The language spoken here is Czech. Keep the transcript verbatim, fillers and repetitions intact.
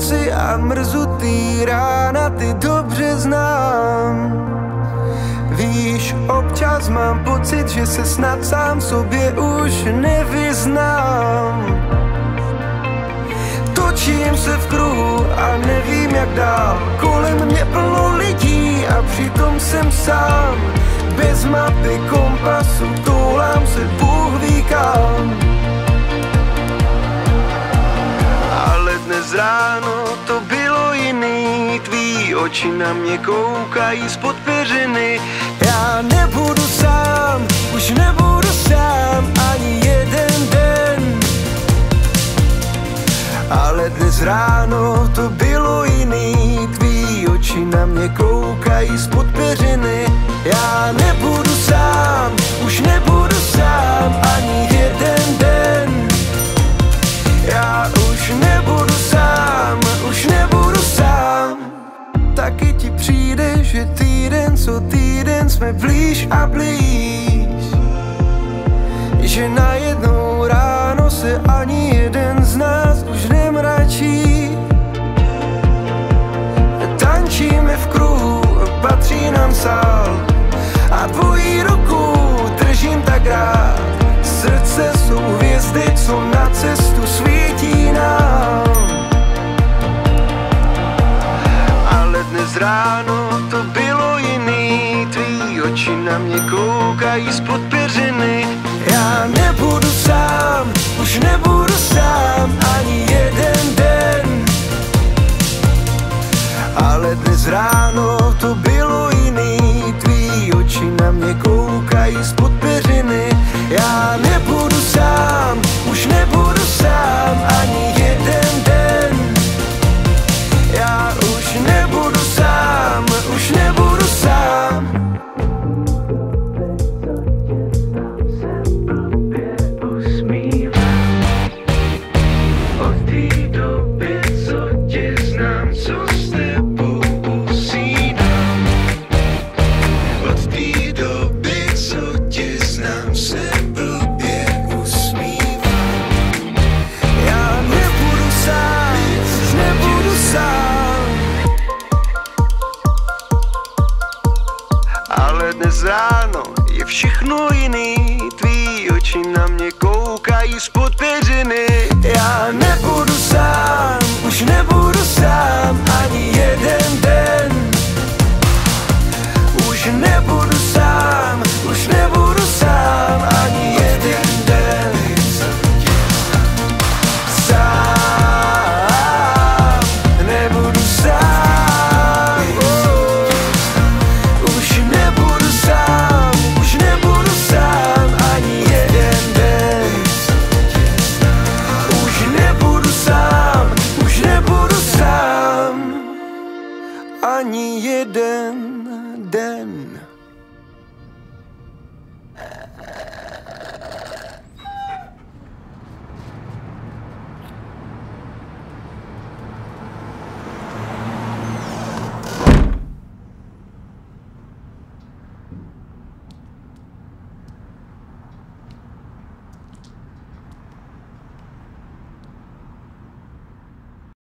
noci a mrzutý rána ty dobře znám. Víš, občas mám pocit, že se snad sám sobě už nevyznám. Točím se v kruhu a nevím jak dál. Kolem mě plno lidí a přitom jsem sám. Bez mapy, kompasu, toulám se Bůh ví kam. Ale dnes ráno to bylo jiný. Tvý oči na mě koukají spod peřiny. Já nebudu sám, už nebudu sám ani jeden den. Ale dnes ráno to bylo jiný. Tvý oči na mě koukají spod peřiny. Já nebudu sám, už nebudu sám ani jeden den. Já už nebudu sám, už nebudu sám. Taky ti přijde, že týden co týden jsme blíž a blíž. Že najednou ráno se ani jeden z nás už nemračí. Tančíme v kruhu, patří nám sál. A tvojí ruku držím tak rád. Srdce jsou hvězdy, co na cestu svítí nám. Ale dnes ráno to bylo jiný. Tvý oči na mě koukají spod peřiny. Já nebudu sám, už nebudu sám ani jeden den. Ale dnes ráno to bylo jiný. Tvý oči na mě koukají spod peřiny. Já nebudu sám, už nebudu sám ani jeden den. Já už nebudu sám, už nebudu sám. Ale dnes ráno je všechno jiný. Tvý oči na mě koukají spod peřiny. Já nebudu sám, už nebudu sám ani jeden den. Už nebudu sám, už nebudu sám ani jeden den. Sám, nebudu sám. Už nebudu sám, už nebudu sám ani jeden den. Už nebudu sám, už nebudu sám ani jeden den.